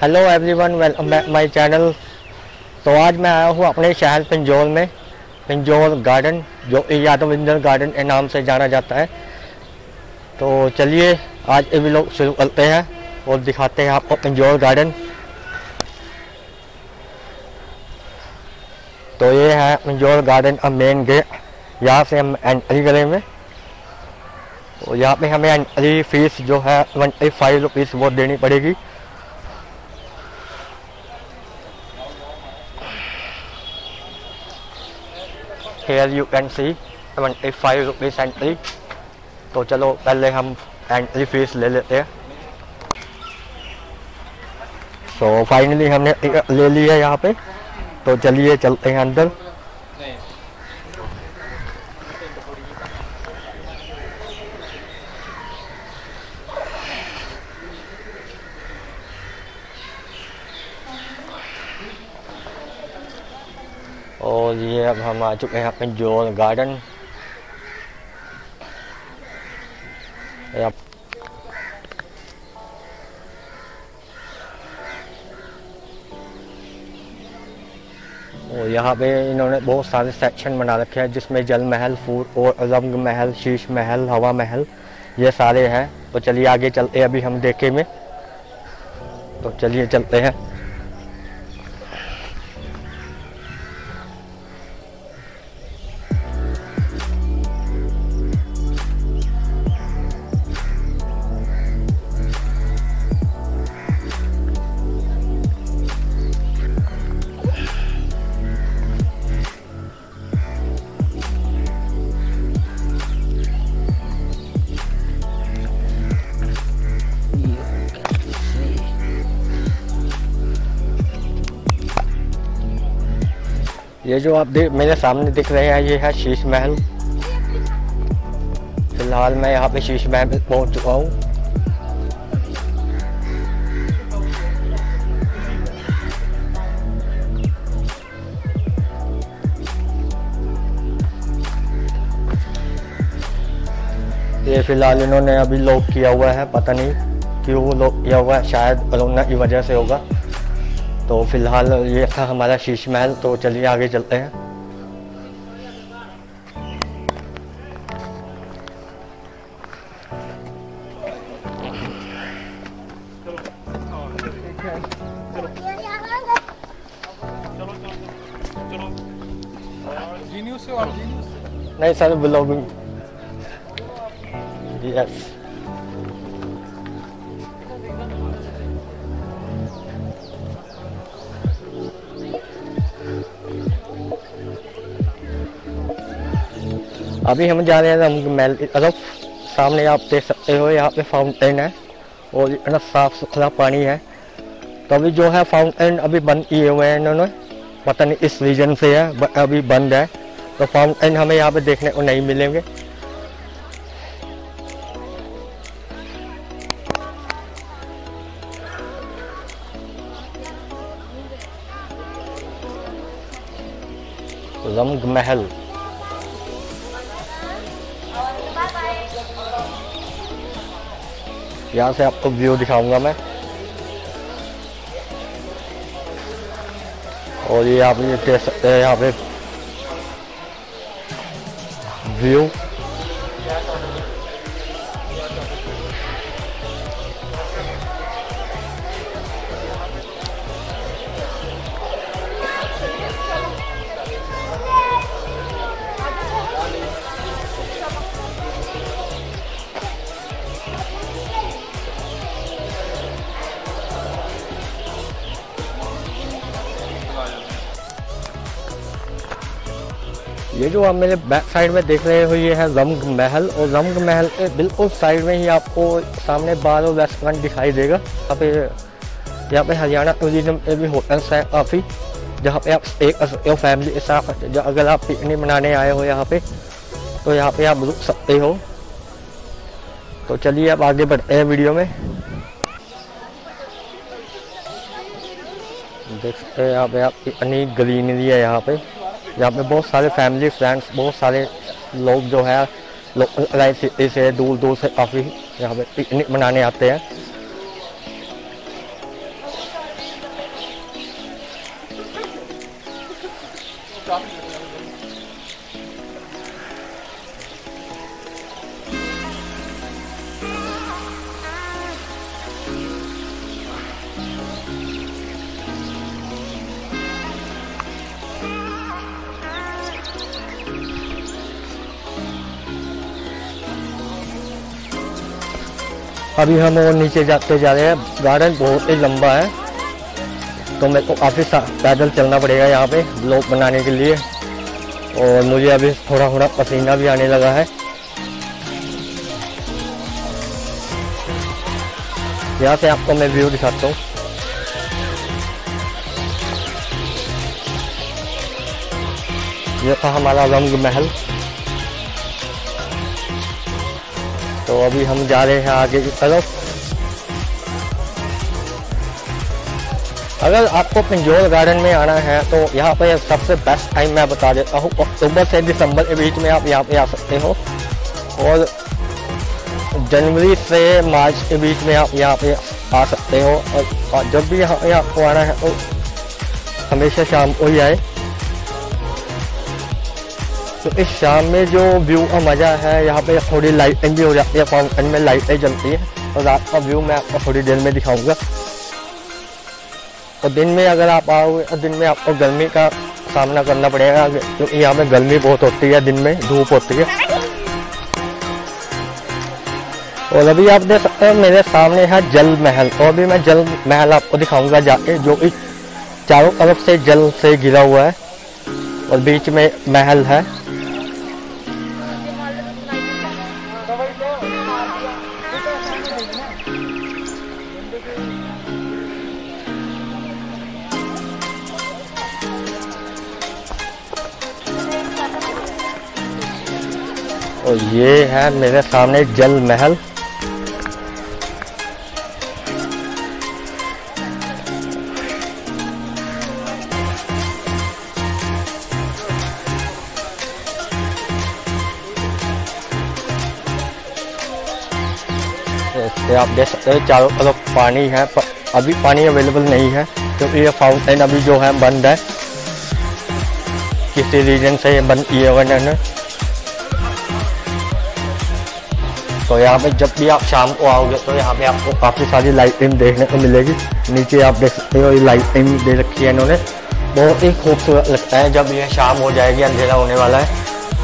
Hello everyone, welcome back my channel. तो आज मैं आया हूँ अपने शहर पिंजौर में, पिंजौर गार्डन जो यादविंदर गार्डन के नाम से जाना जाता है। तो चलिए आज ये व्लॉग शुरू करते हैं और दिखाते हैं आपको पिंजौर गार्डन। तो ये है पिंजौर गार्डन का मेन गेट, यहाँ से हम एंट्री करेंगे। तो यहाँ पे हमें एंट्री फीस जो है 25 रुपीज़ वो देनी पड़ेगी। Here you can see 25 rupees entry. तो चलो पहले हम एंट्री फीस ले लेते हैं। तो फाइनली हमने ले ली है यहाँ पे। तो चलिए चलते हैं अंदर। और ये अब हम आ चुके हैं पिंजौर गार्डन। और यहाँ पे इन्होंने बहुत सारे सेक्शन बना रखे हैं, जिसमें जल महल, फूल और रंग महल, शीश महल, हवा महल, ये सारे हैं। तो चलिए आगे चलते हैं, अभी हम देखेंगे। तो चलिए चलते हैं। ये जो आप मेरे सामने दिख रहे हैं, ये है शीश महल। फिलहाल मैं यहाँ पे शीश महल पहुँच चुका हूँ। ये फिलहाल इन्होंने अभी लॉक किया हुआ है, पता नहीं क्यों लॉक किया हुआ है, शायद कोरोना की वजह से होगा। तो फिलहाल ये था हमारा शीश महल। तो चलिए आगे चलते हैं। नहीं सर, ब्लॉगिंग। यस। अभी हम जा रहे हैं रंग महल की तरफ। सामने आप देख सकते हो, यहाँ पे फाउंटेन है और इतना साफ सुथरा पानी है। तो अभी जो है फाउंटेन अभी बंद किए हुए हैं इन्होंने, पता नहीं इस रीजन से है, अभी बंद है। तो फाउंटेन हमें यहाँ पे देखने को नहीं मिलेंगे। रंग महल, यहाँ से आपको व्यू दिखाऊंगा मैं। और ये आप ये देख सकते हैं यहाँ पे व्यू। ये जो आप मेरे बैक साइड में देख रहे हो, ये है रंग महल। और रंग महल के बिल्कुल साइड में ही आपको सामने बार और रेस्टोरेंट दिखाई देगा। यहाँ पे हरियाणा टूरिज्म के भी होटल्स हैं काफ़ी, जहाँ पे आप स्टे कर सकते हो फैमिली के साथ। अगर आप पिकनिक मनाने आए हो यहाँ पे, तो यहाँ पे आप रुक सकते हो। तो चलिए अब आगे बढ़ते हैं वीडियो में। देख सकते हैं यहाँ पे आप इतनी ग्रीनरी है यहाँ पे। यहाँ पे बहुत सारे फैमिली फ्रेंड्स, बहुत सारे लोग जो है लोकल सिटी से दूर दूर से काफ़ी यहाँ पे पिकनिक मनाने आते हैं। अभी हम और नीचे जाते जा रहे हैं। गार्डन बहुत ही लंबा है तो मेरे को काफ़ी पैदल चलना पड़ेगा यहाँ पे ब्लॉग बनाने के लिए, और मुझे अभी थोड़ा थोड़ा पसीना भी आने लगा है। यहाँ से आपको मैं व्यू दिखाता हूँ। ये था हमारा रंग महल। तो अभी हम जा रहे हैं आगे की तरफ। अगर आपको पिंजौर गार्डन में आना है तो यहाँ पे सबसे बेस्ट टाइम मैं बता देता हूँ, अक्टूबर से दिसंबर के बीच में आप यहाँ पे आ सकते हो, और जनवरी से मार्च के बीच में आप यहाँ पे आ सकते हो। और जब भी यहाँ पे आपको आना है तो हमेशा शाम को ही आए। तो इस शाम में जो व्यू का मज़ा है, यहाँ पे थोड़ी लाइटिंग भी हो जाती है, फाउंटेन में लाइटें जलती है, और रात का व्यू मैं आपको थोड़ी देर में दिखाऊंगा। और दिन में अगर आप आओगे तो दिन में आपको गर्मी का सामना करना पड़ेगा, क्योंकि यहाँ पे गर्मी बहुत होती है, दिन में धूप होती है। और अभी आप देख सकते हैं मेरे सामने है जल महल, तो अभी मैं जल महल आपको दिखाऊंगा जाके, जो कि चारों तरफ से जल से घिरा हुआ है और बीच में महल है। और ये है मेरे सामने जल महल। इससे आप देख सकते हैं चारों तरफ पानी है, पर अभी पानी अवेलेबल नहीं है क्योंकि ये फाउंटेन अभी जो है बंद है, किसी रीजन से ये बंद किए हुए हैं। तो यहाँ पे जब भी आप शाम को आओगे तो यहाँ पे आपको काफ़ी सारी लाइटिंग देखने को मिलेगी। नीचे आप देख सकते हो ये लाइटिंग दे रखी है इन्होंने, बहुत ही खूबसूरत लगता है जब ये शाम हो जाएगी, अंधेरा होने वाला है।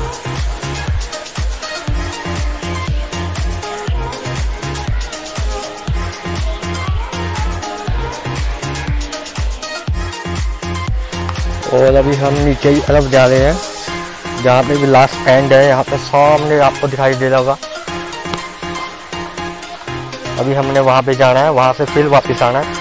और अभी हम नीचे की तरफ जा रहे हैं, जहाँ पे भी लास्ट एंड है, यहाँ पे सामने आपको दिखाई दे रहा होगा। अभी हमने वहाँ पे जाना है, वहाँ से फिर वापस आना है।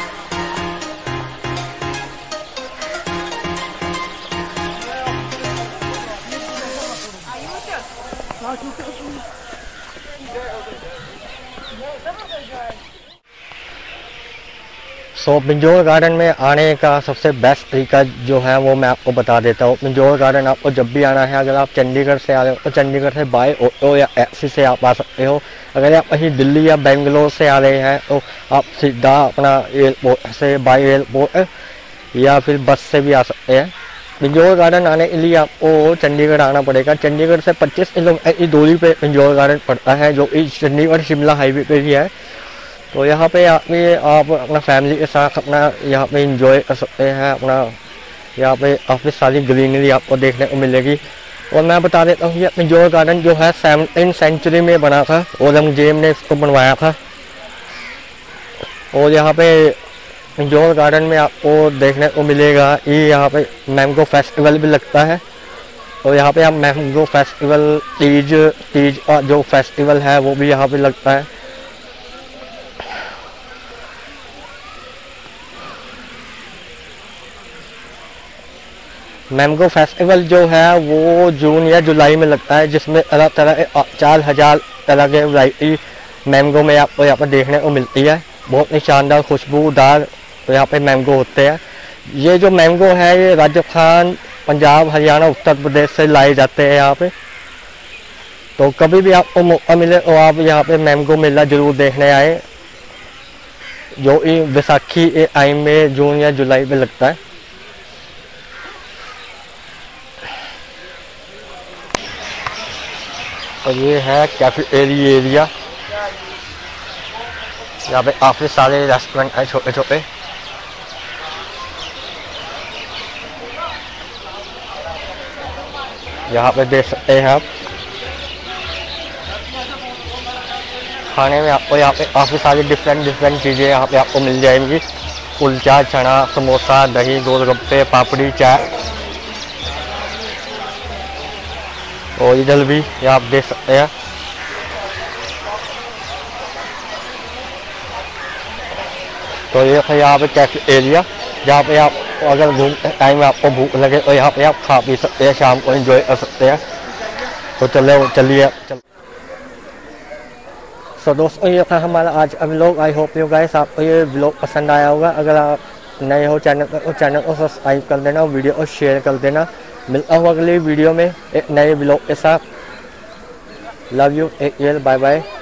सो पिंजौर गार्डन में आने का सबसे बेस्ट तरीका जो है वो मैं आपको बता देता हूँ। पिंजौर गार्डन आपको जब भी आना है, अगर आप चंडीगढ़ से आ रहे हो तो चंडीगढ़ से बाय ऑटो या टैक्सी से आप आ सकते हो। अगर आप कहीं दिल्ली या बेंगलोर से आ रहे हैं तो आप सीधा अपना एयरपोर्ट से बाय एयरपोर्ट या फिर बस से भी आ सकते हैं। पिंजौर गार्डन आने के लिए आपको चंडीगढ़ आना पड़ेगा। चंडीगढ़ से 25 किलोमीटर की दूरी पे पिंजौर गार्डन पड़ता है, जो कि चंडीगढ़ शिमला हाईवे पे ही है। तो यहाँ पे आप अपना फैमिली के साथ अपना यहाँ पे एंजॉय कर सकते हैं। अपना यहाँ पे काफ़ी सारी ग्रीनरी आपको देखने को मिलेगी। और मैं बता देता हूँ ये पिंजौर गार्डन जो है 17वीं सेंचुरी में बना था, औरंगजेब ने इसको बनवाया था। और यहाँ पे पिंजौर गार्डन में आपको देखने को मिलेगा कि यहाँ पे मैंगो फेस्टिवल भी लगता है। और यहाँ पे आप मैंगो फेस्टिवल तीज का जो फेस्टिवल है वो भी यहाँ पे लगता है। मैंगो फेस्टिवल जो है वो जून या जुलाई में लगता है, जिसमें तरह तरह 4000 तरह के वैरायटी मैंगो में आपको यहाँ पर देखने को मिलती है। बहुत ही शानदार खुशबूदार तो यहाँ पे मैंगो होते हैं। ये जो मैंगो है ये राजस्थान, पंजाब, हरियाणा, उत्तर प्रदेश से लाए जाते हैं यहाँ पे। तो कभी भी आपको मौका मिले तो आप यहाँ पे मैंगो मेला जरूर देखने आए, जो बैसाखी के टाइम में जून या जुलाई में लगता है। और ये है कैफेटेरिया, यहाँ पे काफ़ी सारे रेस्टोरेंट हैं छोटे छोटे। यहाँ पे देख सकते हैं आप खाने में आपको यहाँ पे काफ़ी सारी डिफरेंट चीज़ें यहाँ पे आपको मिल जाएंगी। कुलचा, चना, समोसा, दही, गोलगप्पे, पापड़ी, चाय। और इधर भी ये आप देख सकते हैं। तो ये है यहाँ पे कैफे एरिया, जहाँ पे आप अगर घूमते टाइम में आपको भूख लगे तो यहाँ पे आप खा पी सकते हैं, शाम को एंजॉय कर सकते हैं। तो चलिए। तो दोस्तों ये था हमारा आज का vlog. I hope you guys आपको ये व्लॉग पसंद आया होगा। अगर आप नए हो चैनल पर तो चैनल को सब्सक्राइब कर देना और वीडियो को शेयर कर देना। मिलता हूँ अगली वीडियो में एक नए व्लॉग के साथ। Love you, take care, bye bye.